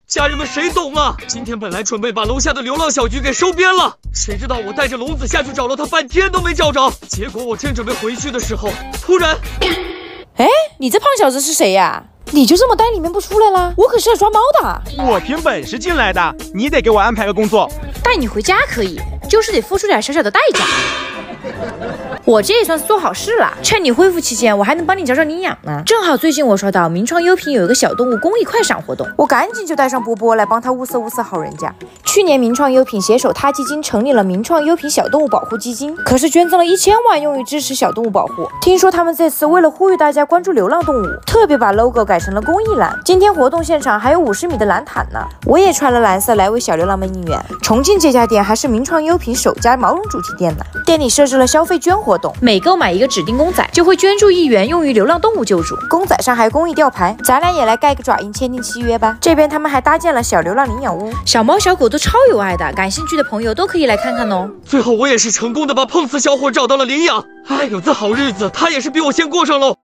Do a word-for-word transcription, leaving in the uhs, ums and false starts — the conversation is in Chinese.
家人们谁懂啊？今天本来准备把楼下的流浪小菊给收编了，谁知道我带着笼子下去找了它半天都没找着。结果我正准备回去的时候，突然， 哎，你这胖小子是谁呀？你就这么待里面不出来啦？我可是来抓猫的。 我凭本事进来的，你得给我安排个工作。 带你回家可以，就是得付出点小小的代价。我这也算是做好事了，趁你恢复期间，我还能帮你找找领养呢。正好最近我刷到名创优品有一个小动物公益快闪活动，我赶紧就带上波波来帮他物色物色好人家。去年名创优品携手他基金成立了名创优品小动物保护基金，可是捐赠了一千万用于支持小动物保护。听说他们这次为了呼吁大家关注流浪动物，特别把 logo 改成了公益蓝。今天活动现场还有五十米的蓝毯呢，我也穿了蓝色来为小流浪们应援。重庆这家店还是名创优品首家毛绒主题店呢，店里设置了消费捐活动，每购买一个指定公仔就会捐助一元用于流浪动物救助。公仔上还有公益吊牌，咱俩也来盖个爪印签订契约吧。这边他们还搭建了小流浪领养屋，小猫小狗都超有爱的，感兴趣的朋友都可以来看看哦。 最后我也是成功的把碰瓷小伙找到了领养。哎，有这好日子他也是比我先过上喽。